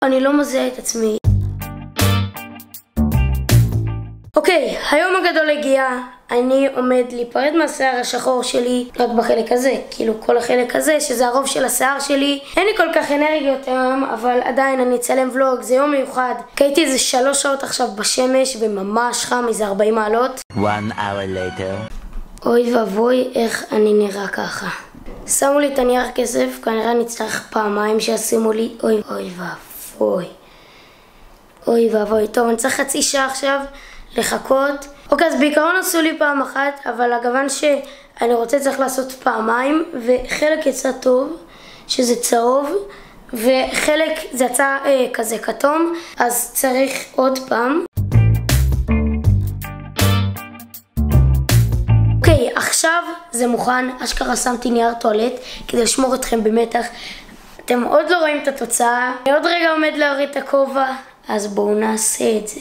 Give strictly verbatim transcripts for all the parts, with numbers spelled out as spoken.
אני לא מזהה את עצמי. אוקיי, היום הגדול הגיע. אני עומד להיפרד מהשיער השחור שלי רק בחלק הזה, כאילו כל החלק הזה שזה הרוב של השיער שלי. אין לי כל כך אנרגיות היום, אבל עדיין אני אצלם ולוג, זה יום מיוחד. קייתי איזה שלוש שעות עכשיו בשמש וממש חם, איזה ארבעים מעלות. One hour later. אוי ואבוי איך אני נראה ככה. שמו לי את הנייר כסף, כנראה נצטרך פעמיים שישימו לי. אוי אוי ואבוי. אוי ואבוי. טוב, אני צריך חצי שעה עכשיו לחכות. אוקיי, אז בעיקרון עשו לי פעם אחת, אבל הגוון שאני רוצה צריך לעשות פעמיים, וחלק יצא טוב, שזה צהוב, וחלק זה יצא אה, כזה כתום, אז צריך עוד פעם. אוקיי, עכשיו זה מוכן. אשכרה שמתי נייר טואלט כדי לשמור אתכם במתח. אתם עוד לא רואים את התוצאה. אני עוד רגע עומד להוריד את הכובע, אז בואו נעשה את זה.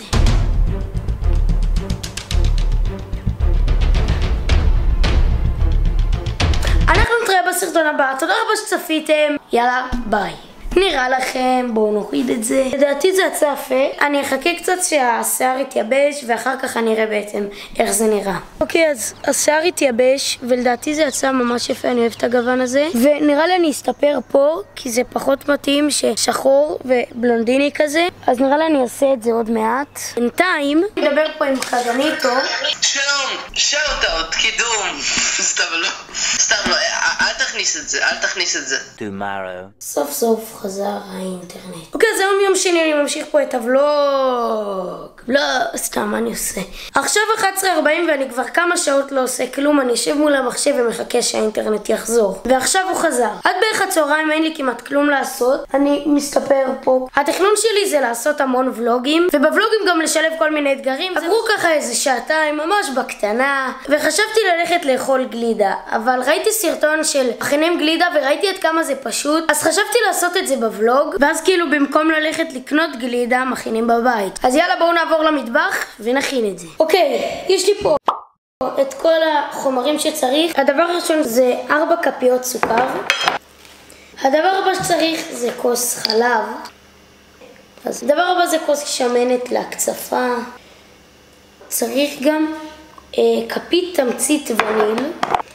אנחנו נתראה בסרטון הבא, תודה רבה שצפיתם, יאללה ביי. נראה לכם, בואו נוריד את זה. לדעתי זה יצא יפה. אני אחכה קצת שהשיער יתייבש ואחר כך אני אראה בעצם איך זה נראה. אוקיי, אז השיער יתייבש ולדעתי זה יצא ממש יפה, אני אוהבת את הגוון הזה. ונראה לי אני אסתפר פה כי זה פחות מתאים ששחור ובלונדיני כזה, אז נראה לי אני אעשה את זה עוד מעט. בינתיים נדבר פה עם חגניטו. שלום, שאוט-אוט, קידום. סתם לא, סתם לא, אל תכניס את זה, אל תכניס את זה. Tomorrow. סוף סוף חזר האינטרנט. אוקיי, אז היום יום שני, אני ממשיך פה את הוולוג. לא, סתם, מה אני עושה? עכשיו אחת עשרה ארבעים ואני כבר כמה שעות לא עושה כלום, אני יושב מול המחשב ומחכה שהאינטרנט יחזור. ועכשיו הוא חזר. עד בערך הצהריים אין לי כמעט כלום לעשות, אני מסתפר פה. התכנון שלי זה לעשות המון ולוגים, ובוולוגים גם לשלב כל מיני אתגרים. עברו ככה איזה שעתיים, ממש בקטנה, וחשבתי ללכת לאכול גלידה, אבל ראיתי סרטון של מכינים גלידה וראיתי עד כמה זה פשוט, אז חשבתי לעשות את זה בוולוג, ואז כאילו במקום ללכת לקנות גלידה מכינים בבית. אז יאללה, בואו נעבור למטבח ונכין את זה. אוקיי, יש לי פה את כל החומרים שצריך. הדבר הראשון זה ארבע כפיות סוכר. הדבר הבא שצריך זה כוס חלב. אז הדבר הבא זה כוס שמנת להקצפה. צריך גם אה, כפית תמצית וניל.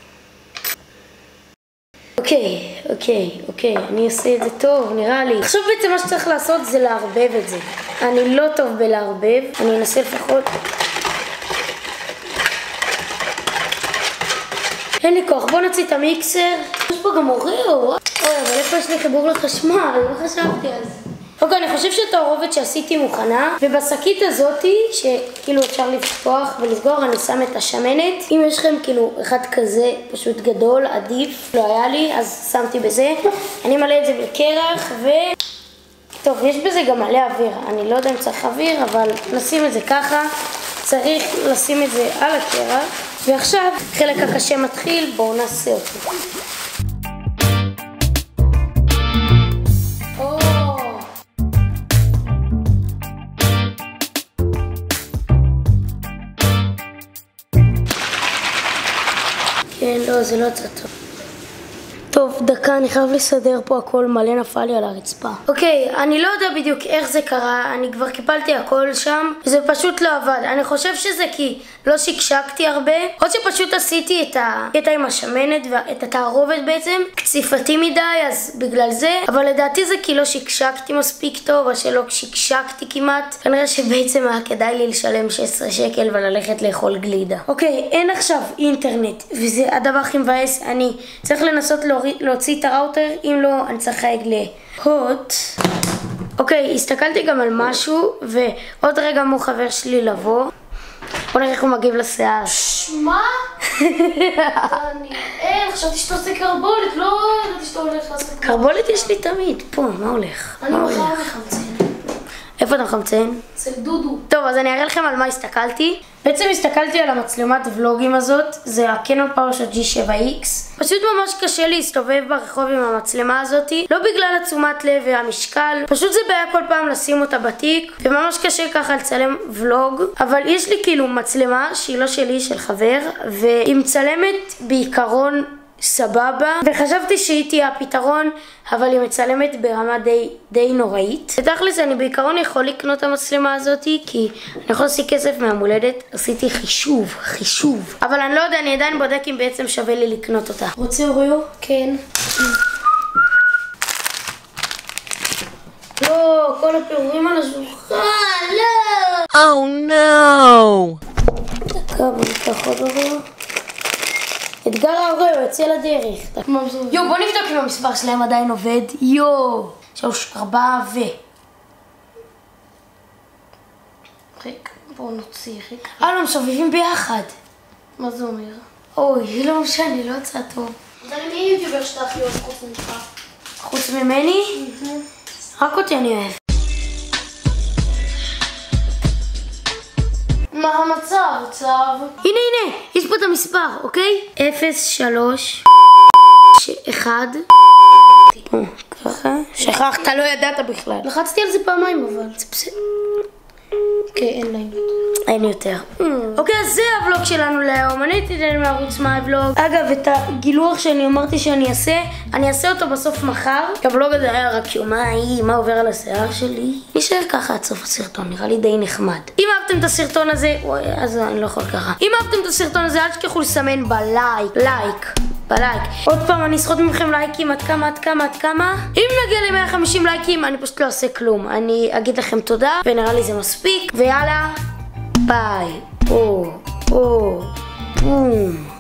אוקיי, אוקיי, אוקיי, אני אעשה את זה טוב, נראה לי. עכשיו בעצם מה שצריך לעשות זה לערבב את זה. אני לא טוב בלערבב, אני אנסה לפחות. אין לי כוח, בוא נוציא את המיקסר. יש פה גם אוריו, אוי, אבל איפה יש לי חיבור לחשמל? לא חשבתי על זה. אוקיי, אני חושב שהתערובת שעשיתי מוכנה, ובשקית הזאתי, שכאילו אפשר לפתוח ולסגור, אני שם את השמנת. אם יש לכם כאילו אחד כזה פשוט גדול, עדיף, לא היה לי, אז שמתי בזה. אני מלא את זה בקרח, ו... טוב, יש בזה גם מלא אוויר. אני לא יודע אם צריך אוויר, אבל נשים את זה ככה. צריך לשים את זה על הקרח. ועכשיו, חלק הקשה מתחיל, בואו נעשה אותו. כן, לא, זה לא יצא טוב. טוב, דקה, אני חייב לסדר פה הכל, מלא נפל לי על הרצפה. אוקיי, אני לא יודע בדיוק איך זה קרה, אני כבר קיפלתי הכל שם, זה פשוט לא עבד. אני חושב שזה כי לא שקשקתי הרבה, או שפשוט עשיתי את הקטע עם השמנת ואת התערובת בעצם, קציפתי מדי, אז בגלל זה, אבל לדעתי זה כי לא שקשקתי מספיק טוב, או שלא שקשקתי כמעט. כנראה שבעצם היה כדאי לי לשלם שש עשרה שקל וללכת לאכול גלידה. אוקיי, אין עכשיו אינטרנט, וזה הדבר הכי מבאס, אני צריך לנסות להוריד, להוציא את הראוטר, אם לא אני צריך להג להוט. אוקיי, הסתכלתי גם על משהו, ועוד רגע מו חבר שלי לבוא. בוא נראה איך הוא מגיב לשיער. מה? אני... אין, חשבתי שאתה עושה קרבולת, לא ידעתי שאתה הולך לעשות קרבולת. קרבולת יש לי תמיד, פה, מה הולך? אני מחר מחמצן. איפה אתה מחמצן? אצל דודו. טוב, אז אני אראה לכם על מה הסתכלתי. בעצם הסתכלתי על המצלמת ולוגים הזאת, זה הקנון פאורשוט ג'י שבע איקס. פשוט ממש קשה להסתובב ברחוב עם המצלמה הזאת, לא בגלל התשומת לב והמשקל, פשוט זה בעיה כל פעם לשים אותה בתיק, וממש קשה ככה לצלם ולוג. אבל יש לי כאילו מצלמה שהיא לא שלי, של חבר, והיא מצלמת בעיקרון סבבה, וחשבתי שהיא תהיה הפתרון, אבל היא מצלמת ברמה די, די נוראית. ותכלס אני בעיקרון יכול לקנות את המצלמה הזאת, כי אני יכול להשיג כסף מהמולדת, עשיתי חישוב, חישוב. אבל אני לא יודע, אני עדיין בודק אם בעצם שווה לי לקנות אותה. רוצה אוריו? כן. לא, כל הפירורים על השולחן, לא! Oh no! דקה, בוא ניקח עוד אוריו. אתגר האוריו יוצא לדרך. יו, בוא נבדוק אם המספר שלהם עדיין עובד. יו, שלוש, ארבע ו... רגע, בואו נוציא רגע. אה, לא, מסובבים ביחד. מה זה אומר? אוי, לא משנה, לא יצא טוב. אז אני מי יוטיובר שאתה הכי אוהב חוץ ממך? חוץ ממני? רק אותי אני אוהב. מה המצב? צו? הנה, הנה, יש פה את המספר, אוקיי? אפס, שלוש, אחד. ככה. שכחת, לא ידעת בכלל. לחצתי על זה פעמיים אבל. זה בסדר. כן, אין להם. אין יותר. אוקיי, אז זה הוולוג שלנו להיום. אני הייתי מערוץ מאי ולוג. אגב, את הגילוח שאני אמרתי שאני אעשה, אני אעשה אותו בסוף מחר. הוולוג הזה היה רק יומיים, מה עובר על השיער שלי. נשאר ככה עד סוף הסרטון, נראה לי די נחמד. אם אהבתם את הסרטון הזה, וואי, אז אני לא יכול ככה. אם אהבתם את הסרטון הזה, אל תשכחו לסמן בלייק, לייק, בלייק. עוד פעם, אני אסחוט מכם לייקים עד כמה, עד כמה, עד כמה. אם נגיע ל-מאה וחמישים לייקים, אני פשוט לא אעשה כלום. אני אגיד לכם תודה, ונראה לי זה מספיק. ויאללה, ביי. או, או, בום.